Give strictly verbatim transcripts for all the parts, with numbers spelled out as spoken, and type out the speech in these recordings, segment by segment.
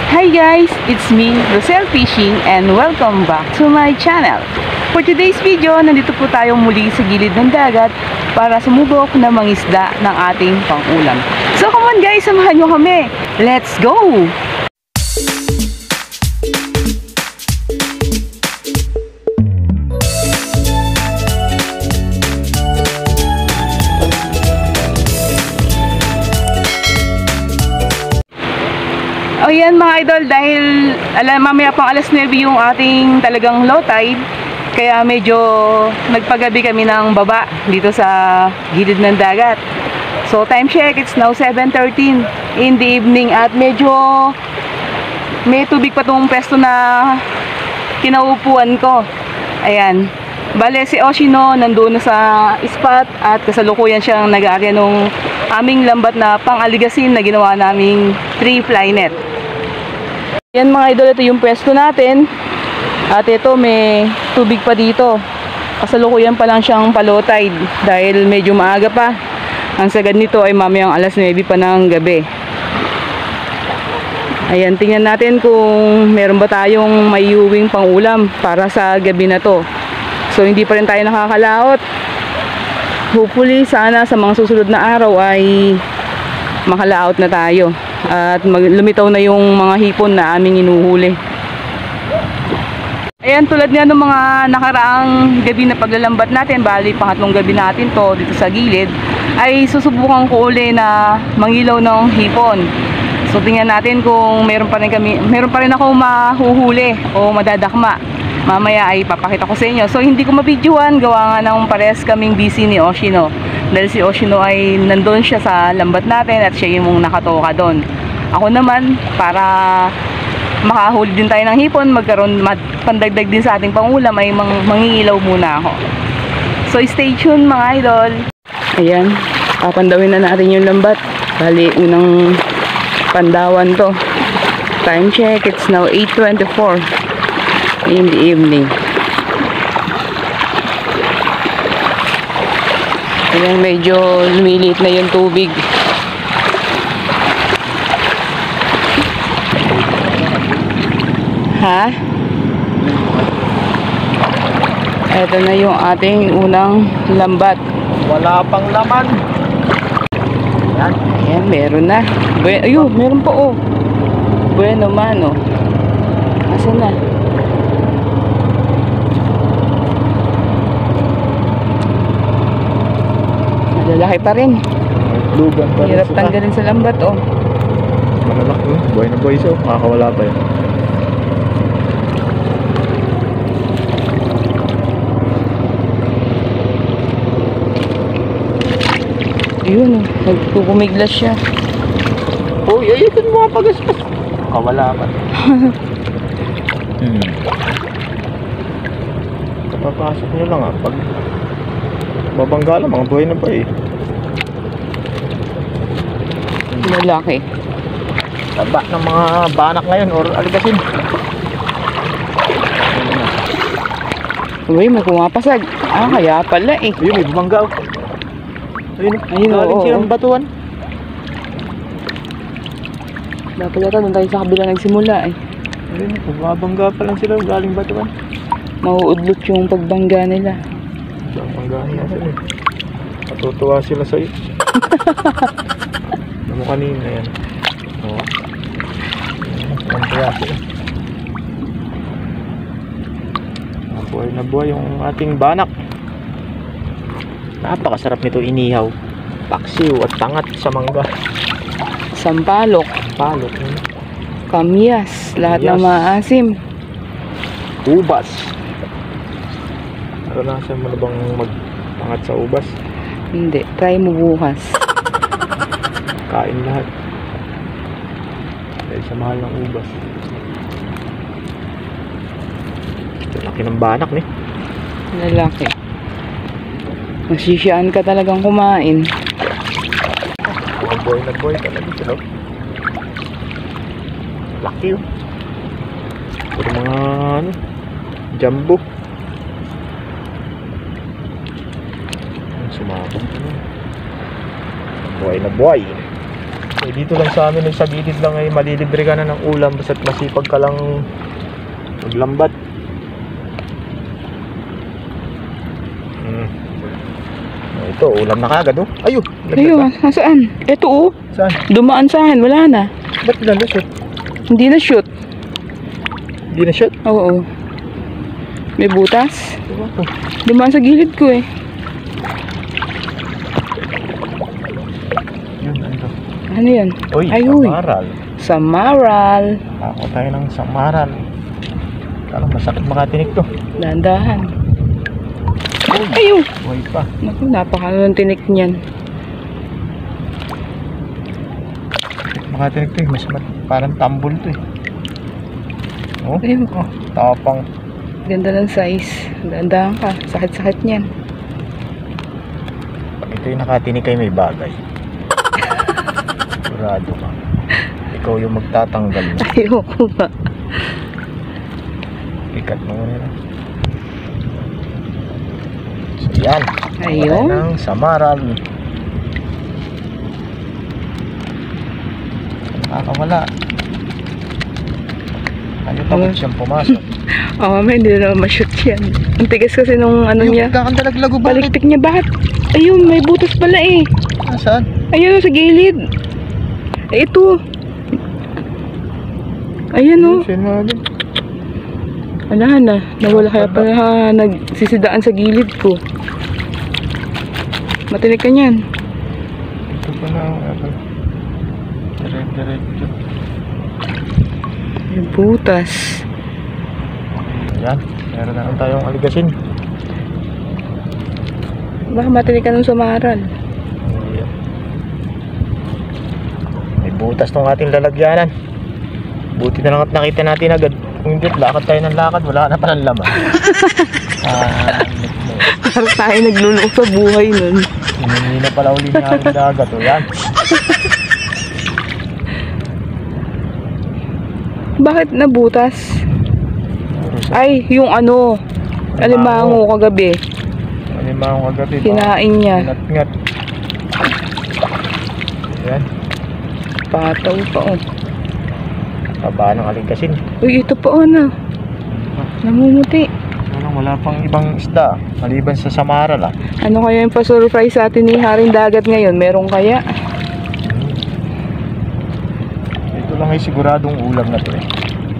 Hi guys, it's me, Rosel Fishing, and welcome back to my channel. For today's video, nandito po tayo muli sa gilid ng dagat para sumubok na mangisda ng ating pang-ulam. So come on guys, samahan nyo kami. Let's go! O yan mga idol, dahil alam, mamaya pang alas nuwebe yung ating talagang low tide, kaya medyo nagpagabi kami ng baba dito sa gilid ng dagat. So time check, it's now seven thirteen in the evening at medyo may tubig pa tong pesto na kinaupuan ko. Ayan, bale si Oshino nandun na sa spot at kasalukuyan siyang nag-aarya nung aming lambat na pang-aligasin na ginawa naming three fly net. Yan mga idol, ito yung pwesto natin. At ito may tubig pa dito. Kasalukuyan pa lang siyang low tide dahil medyo maaga pa. Ang sagad nito ay mamayang alas nuwebe pa ng gabi. Ayan, tingnan natin kung meron ba tayong may uwing pang ulam para sa gabi na to. So hindi pa rin tayo nakakalaot. Hopefully sana sa mga susunod na araw ay makalaot na tayo at lumitaw na yung mga hipon na aming inuhuli. Ayan, tulad nga ng mga nakaraang gabi na paglalambat natin, bali pangatlong gabi natin to dito sa gilid, ay susubukan ko uli na mangilaw ng hipon. So tingnan natin kung meron pa rin kami, meron pa rin ako mahuhuli o madadakma. Mamaya ay papakita ko sa inyo. So hindi ko mabidyohan, gawa nga ng parehas kaming busy ni Oshino. Dahil si Oshino ay nandun siya sa lambat natin at siya yung nakatoka doon. Ako naman, para makahuli din tayo ng hipon, magkaroon, pandagdag din sa ating pangulam, ay mang, mangingilaw muna ako. So stay tuned mga idol. Ayan, papandawin na natin yung lambat. Bali, unang pandawan to. Time check, it's now eight twenty-four in the evening. Ayan, medyo lumiliit na yung tubig. Ha? Ito na yung ating unang lambat. Wala pang laman. Ayan. Ayan, meron na. Bueno, ayun, meron pa oh. Bueno man oh. Asan na? Malalaki pa rin. Lugan pa rin. Hirap tanggalin sa lambat oh. Malalaki oh. Buhay na buhay siya oh. Makakawala pa yan. Ayun oh. Nagpupumiglas siya. Uy, ay, ito mga pagaspas. Makakawala pa. Hmm. Kapapasok nyo lang ah. Pag mabangga lang, mga buhay na pa eh. Malaki. Taba ng mga banak ngayon or aligasin. Uy, may kumapasag. Ah, kaya pala eh. Ayun, may bumangga oh. Ayun, ayun oh. Galing silang batuan. Dapat yata doon tayo sa kabila nagsimula eh. Ayun, bumabangga pa lang sila galing batuan. Mauudlot yung pagbangga nila. Banggahan na sila eh. Matutuwa sila sa'yo. Ano kanina yan. Oo. Matutuwa sila. Buhay na buhay yung ating banak. Napakasarap nito inihaw. Paksiw at tangat sa mangga. Sampalok. Palok. Kamyas. Lahat Kamyas. ng maasim. Ubas. Naranasan mo na bang magtangat sa ubas? Hindi. Try mo bukas. Kain lahat. Dahil sa mahal ng ubas. Laki ng banak eh. Lalaki. Masisiyaan ka talagang kumain. Boy na boy talaga sila. Laki oh. Puro mga ano, jumbo. Sumabog. Buhay na buhay. Eh, dito lang sa amin, sa gilid lang ay malilibre ka na ng ulam basta't masipag ka lang maglambat. Hmm. Oh, ito, ulam na kagad oh. Ayun, Ayun, nasaan? Ito oh. saan? Dumaan sa akin, wala na. Ba't nalusot? Hindi na shoot. Hindi na shot? Oo. May butas. Diba to? Dumaan sa gilid ko eh. Yun, ano to? Ano yan? Uy, Ay, uy. samaral. Samaral. Ako tayo ng samaral. Kala masakit makatinik to. Dahan-dahan. Uy, Ayun. buhay pa. Naku, napakano ng tinik niyan. Makatinik to eh. Mas mat- parang tambol to eh. Oh, Ayun. oh, tapang. Ganda ng size. Dahan-dahan ka. Sakit-sakit niyan. Pag ito yung nakatinik kayo may bagay. Sigurado ka. Ikaw yung magtatanggal mo. Ayoko ba? Ikat mo muna na. So yan. Ayun. Wala ng samaral. Nakakawala. Ano takot siyang pumasok? Oo, oh, hindi na naman ma-shoot yan. Ang tigas kasi nung ano niya. Kakandalaglago ba? Baliktik niya. Bakit? Ayun, may butas pala eh. Nasaan? Ayun, sa gilid. Eh, ito. Ayan o. Saan na din? Wala na. Nawala kaya pala ha, nagsisidaan sa gilid ko. Matinik ka niyan. Ito pa na. Direct-diretso. May butas. Yan. Meron na lang tayong aligasin. Baka matinik ka nung samaral. Ayan. May butas tong ating lalagyanan. Buti na lang at nakita natin agad. Kung hindi, lakad tayo ng lakad. Wala na palang laman. Ah, Parang tayo naglulok sa buhay nun. hindi na pala uli na ang dagat. O yan. Bakit nabutas? Ay, yung ano, alimango kagabi. Alimango kagabi. Kinain niya. Ngat-ngat. Yan. Pataw pa oh. Taba ng aligasin. Uy, ito pa oh na. Namumuti. Ano, wala pang ibang isda. Maliban sa samaral ah. Ano kaya yung pa-surprise sa atin ni Haring Dagat ngayon? Meron kaya? Ito lang ay siguradong ulam na to eh.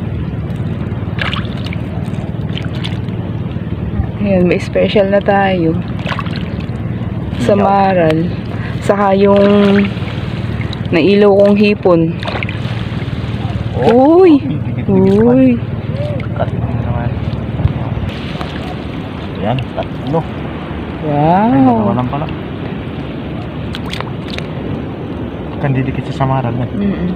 Ayan, may special na tayo. Samaral. Saka yung nailaw kong hipon. Oh, Uy! bibigit-bigit Uy! pa. Cut mo naman. Yan, tatlo. Ay, dalawa Wow! lang pala. Kan didikit sa samaral na. Mm-mm.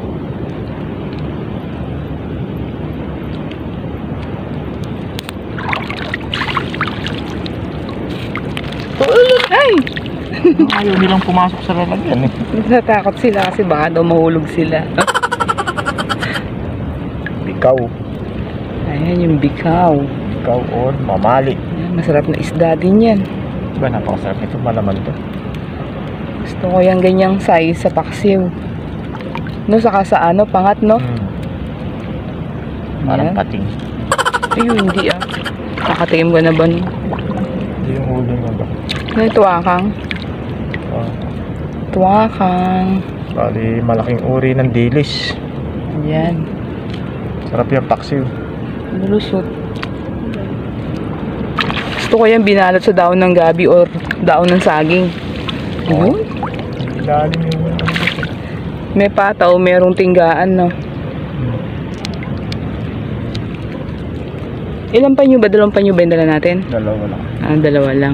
Ay! Ayaw nilang pumasok sa lalagyan eh. Natakot sila kasi baka daw mahulog sila. Bikaw. Ayan yung bikaw. Bikaw or mamali. Ayan, masarap na isda din yan. Diba napakasarap ito, malaman to. Gusto ko yung ganyang size sa paksiw. No, saka sa ano, pangat no? Hmm. Parang Ayan. pating. Ayun, hindi ah. Nakatikim ka na ba nun? Hindi yung ulo nga ba? Ano yung tuwakang? Ah, Tuwakang. bali malaking uri ng dilis. Ayan. Sarap yung paksiw. Lulusot. Gusto ko yung binalot sa daon ng gabi or daon ng saging. Ayun. Ilalim yung ano dito. May pataw, merong tinggaan no. Hmm. Ilan pa nyo ba? Dalawang pa nyo ba yung dala natin? Dalawa lang. Ah, dalawa lang.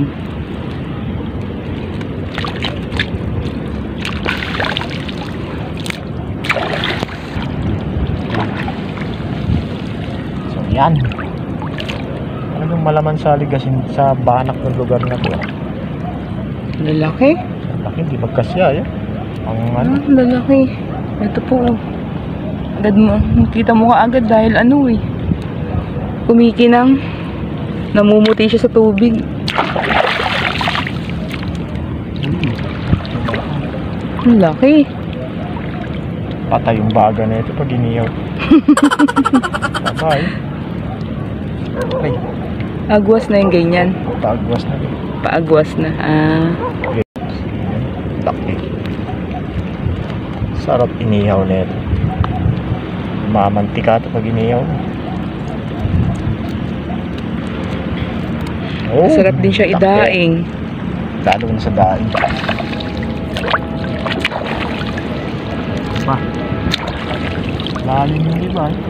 So yan. Talagang malaman sa aligasin sa banak ng lugar na to. Lalaki? Laki, di magkasya eh. Ang ano, Ah, lalaki. Ito po. oh. Agad mo. Kita mo ka agad dahil ano eh. Kumikinang. Namumuti siya sa tubig. Ang laki. Patay yung baga na ito pag iniyaw. Patay. Ay, Agwas na yung ganyan. paagwas na rin. Paagwas na. Ah. Laki. Sarap inihaw na ito. Mamantika ito pag inihaw. Oh, Sarap din siya laki. idaing. Lalo na sa daing. Pa. Lalim yung iba. eh.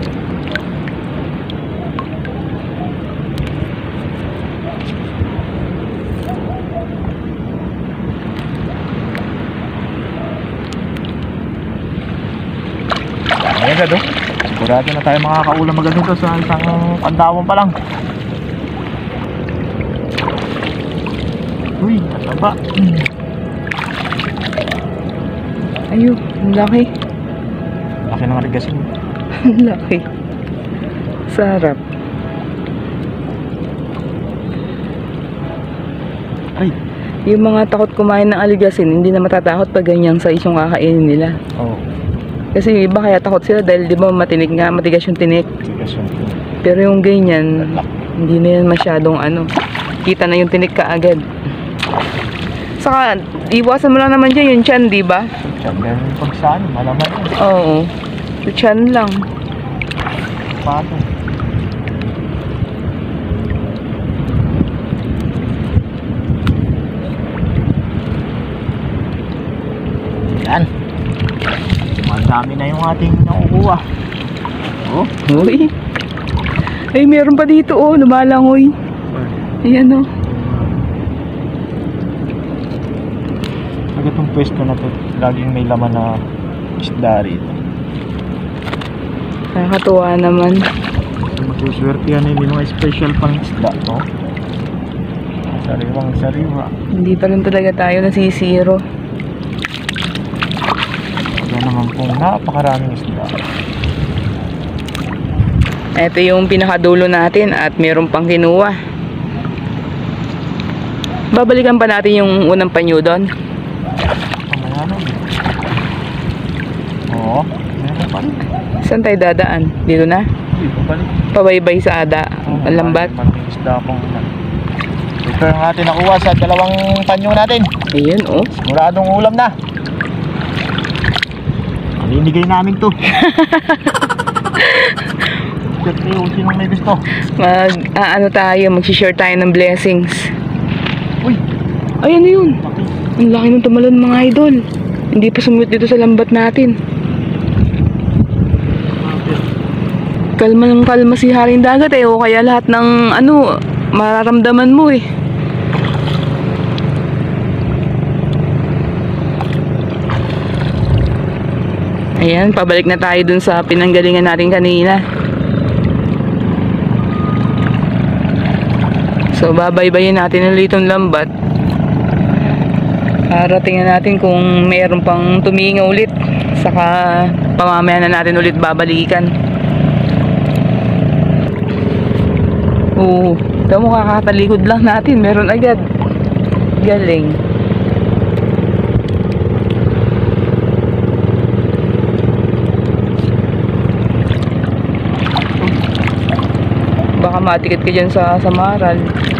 Ay, agad oh. Sigurado na tayo makakaulam agad nito sa isang pandawan pa lang. Uy, nasaba. Hmm. Ayun, ang laki. Laki ng aligasin. Ang laki. Sarap. Ay, Yung mga takot kumain ng aligasin, hindi na matatakot pag ganyang sa isyong kakainin nila. oh. Kasi iba kaya takot sila dahil di ba matinik nga, matigas yung tinik. Aligasin. Pero yung ganyan, hindi na yan masyadong ano, kita na yung tinik kaagad. Saka, iwasan mo lang naman dyan yung tiyan, di ba? Diyan, ganun pag saan, malaman yun. Oo. Yung tiyan lang. Pato. Yan. Madami na yung ating nakukuha. Oh. Uy. Ay, meron pa dito, oh, lumalangoy. Ayan, oh. Pag itong pwesto na to, laging may laman na isda rito. Nakakatuwa naman. Masuswerte yan yung mga special pang isda, no? Sariwang sariwa. Hindi pa rin talaga tayo nasisiro. Kaya naman pong napakaraming isda. Ito yung pinakadulo natin at meron pang kinuha. Babalikan pa natin yung unang panyo doon. Mamaya na yun. Oo, meron pa rin. Saan tayo dadaan? Dito na? Hindi pa balik. Pabaybay sa ada. Ang lambat. Malaking isda pong ito yung atin nakuha sa dalawang panyo natin. Ayun, oh. Siguradong ulam na. Paninigay namin to. Check nyo kung sinong may gusto. Mag, ah, ano tayo, mag-share tayo ng blessings. Uy, Ay, ano yun? laki. Ang laki ng tumalon mga idol. Hindi pa sumuyot dito sa lambat natin. Kalma ng kalma si Haring Dagat eh. O kaya lahat ng ano, mararamdaman mo eh. Ayan, pabalik na tayo dun sa pinanggalingan natin kanina. So, babaybayin natin ulit itong lambat. Para tingnan natin kung mayroon pang tuminga ulit. Saka, pamamaya na natin ulit babalikan. Oo, ito mo kakatalikod lang natin. Meron agad. Galing. Baka matikit ka dyan sa samaral.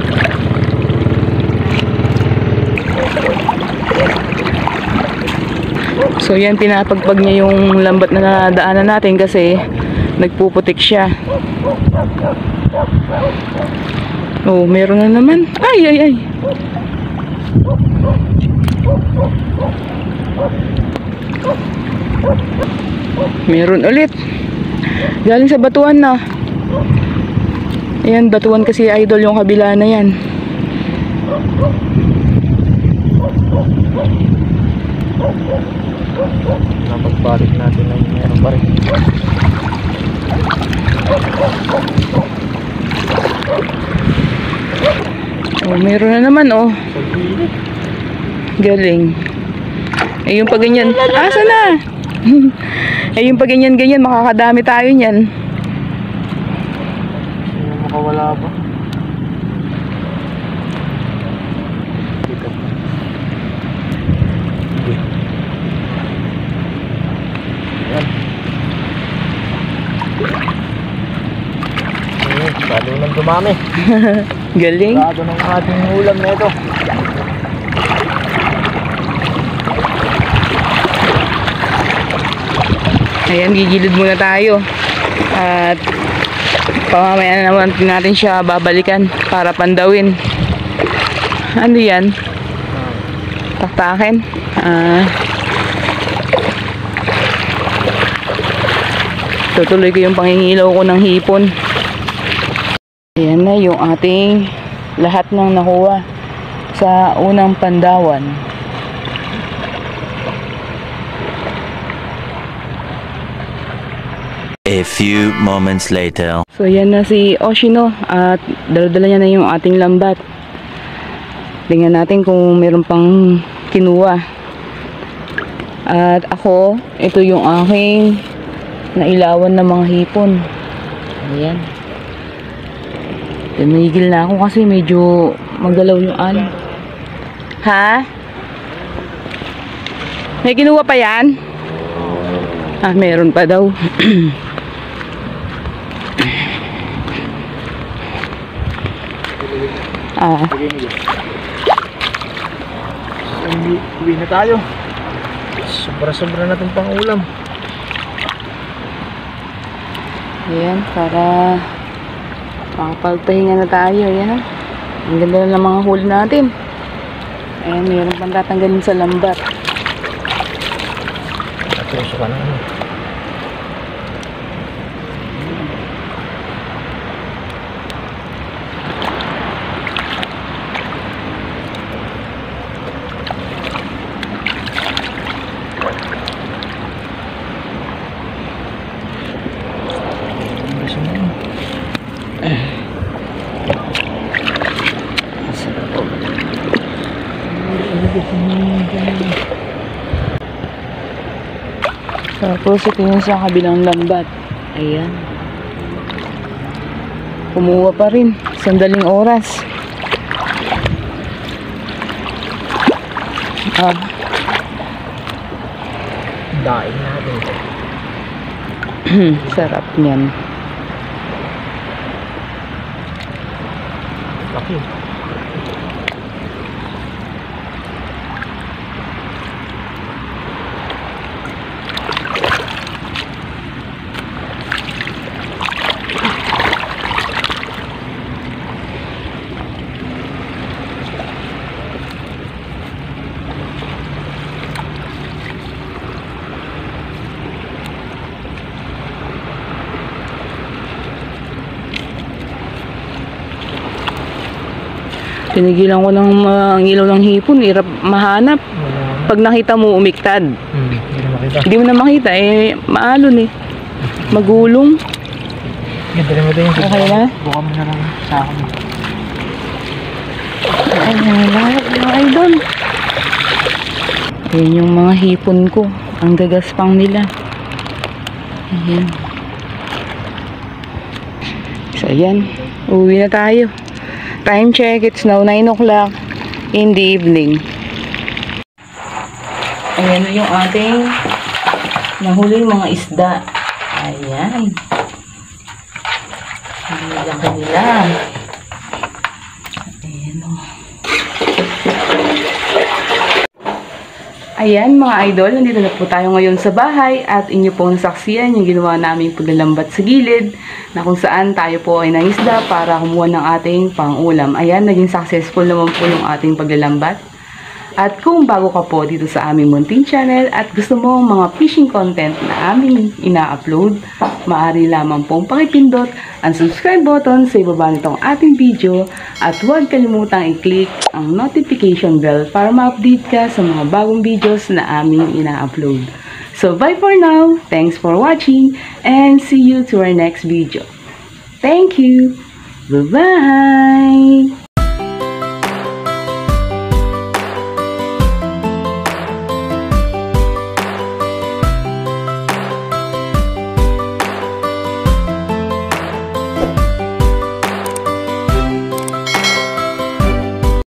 So yan, pinapagpag niya yung lambat na nadaanan natin kasi nagpuputik siya. Oh, meron na naman. Ay, ay, ay. Meron ulit. Galing sa batuan na. Ayan, batuan kasi idol yung kabila na yan. Napagbalik natin na meron pa rin. Oh, meron na naman oh. Galing. Eh yung pag ganyan, asa na? Eh yung pag ganyan ganyan, makakadami tayo niyan. Sino makawala ba? Dito. Sige. Yan. Lalo nang dumami. Galing. Lalo ng ating ulam na ito. Ayan, gigilid muna tayo. At pamamaya na naman natin siya babalikan para pandawin. Ano yan? Taktakin. Ah. Tutuloy ko yung pangingilaw ko ng hipon. Ayan na yung ating lahat ng nakuha sa unang pandawan. A few moments later. So yan na si Oshino at dala-dala niya na yung ating lambat. Tingnan natin kung meron pang kinuha. At ako, ito yung aking nailawan na mga hipon. Ayan. Tumigil na ako kasi medyo magalaw yung ano. Ha? May kinuha pa yan? Ah, meron pa daw. Ah. Uwi, uwi na tayo. Sobra-sobra na itong pang-ulam. Ayan, para makapagpahinga na tayo. Ayan. Ang ganda na ng mga huli natin. Ayan, mayroon pang tatanggalin sa lambat. Natuso ka na ano. Tapos ito yung sa kabilang lambat. Ayan. Kumuha pa rin. Sandaling oras. Ah. Daing natin. Sarap niyan. Laki. Pinigilan ko ng uh, ilaw ng hipon, hirap mahanap. Pag nakita mo, umiktad. Hmm, hindi na makita. Hindi mo na makita, eh, maalon eh. Magulong. Ganda rin mo din yung Okay na? buka mo na lang sa akin. Ay, lahat mga idol. Ayan yung mga hipon ko. Ang gagaspang nila. Ayan. So, ayan. Uwi na tayo. Time check, it's now nine o'clock in the evening. Ayan na yung ating nahuli mga isda. Ayan. Ang laki nila. Ayan o. Ayan mga idol, nandito na po tayo ngayon sa bahay at inyo pong nasaksiyan yung ginawa naming paglalambat sa gilid na kung saan tayo po ay nangisda para kumuha ng ating pang-ulam. Ayan, naging successful naman po yung ating paglalambat. At kung bago ka po dito sa aming munting channel at gusto mo mga fishing content na aming ina-upload, maaari lamang pong pakipindot ang subscribe button sa ibaba nitong ating video at huwag kalimutang i-click ang notification bell para ma-update ka sa mga bagong videos na aming ina-upload. So bye for now, thanks for watching, and see you to our next video. Thank you! Bye-bye!